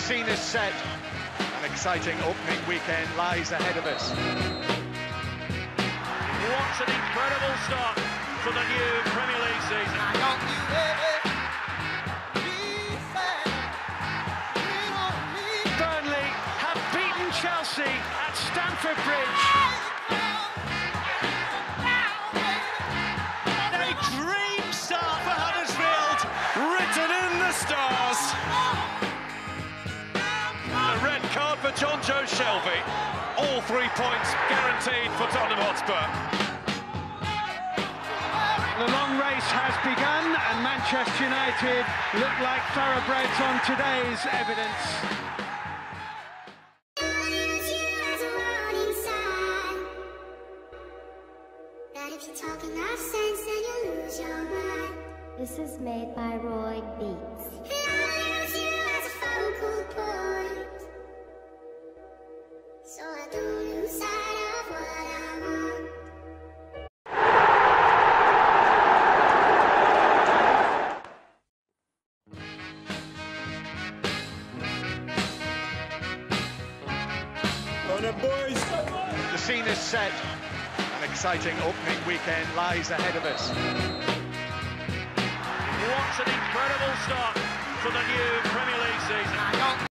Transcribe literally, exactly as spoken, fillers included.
scene is set. An exciting opening weekend lies ahead of us. What an incredible start to the new Premier League season. Burnley have beaten Chelsea at Stamford Bridge. A dream start for Huddersfield, written in the stars. A red card for Jonjo Shelvey. All three points guaranteed for Tottenham Hotspur. The long race has begun and Manchester United look like thoroughbreds on today's evidence. This is made by Roy Beats. So I don't lose sight of what I want. On the boys. The scene is set. An exciting opening weekend lies ahead of us. What an incredible start to the new Premier League season.